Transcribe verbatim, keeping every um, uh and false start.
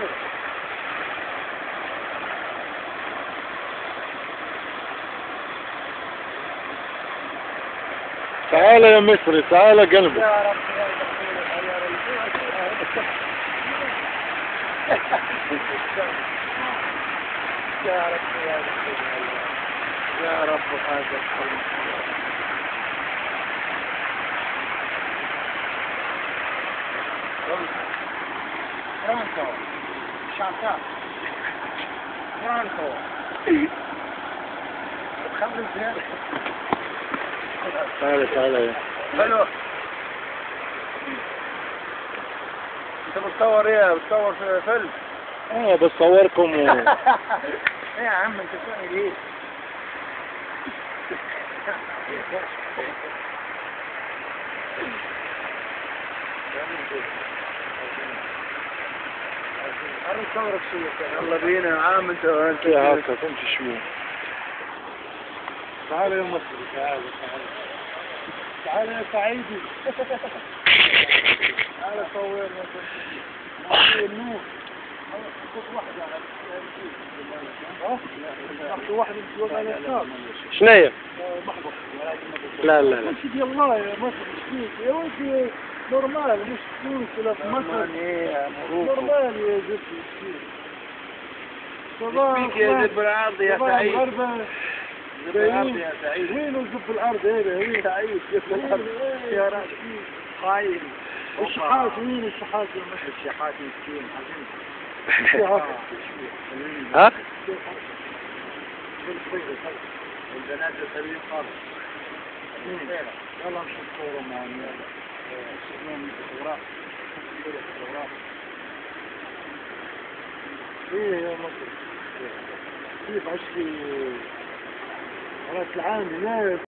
تعال يا مصري، تعال قلبي. يا رب يا رب يا رب يا رب يا رب هذا الحلم. فرانكو شانتال فرانكو خمس زيادة. تعال تعال. حلو. انت بتصور ايه؟ بتصور في فيلم؟ اه بصوركم و... ايه يا عم انت بتعمل ايه؟ انا بصورك شوية. يلا بينا يا عم انت انت يا هكا تمشي شوي. تعال يا مصري تعال تعال تعال يا سعيدي. تعال صورنا النور. خذ واحدة على ها؟ واحدة تجوز على الشاب. شنية؟ محبط. لا لا لا. مش دي الله يا مصري شنيك يا ولدي نورمال مش تونس ولا في مصر. نورمال يا زبي. صباح يا زب العرض يا سعيد. زب العرض يا سعيد. وين زب العرض هذا؟ وين سعيد زب العرض يا راشد خاين. الشحات وين الشحات يا مصري؟ الشحات مسكين حزين. ها؟ البنات السبيل خالص. يلا نشوف صورة معنا. شفناهم الفوتوغراف. الفوتوغراف. ايه يا مصر؟ كيف عشتي؟ راس العام هنا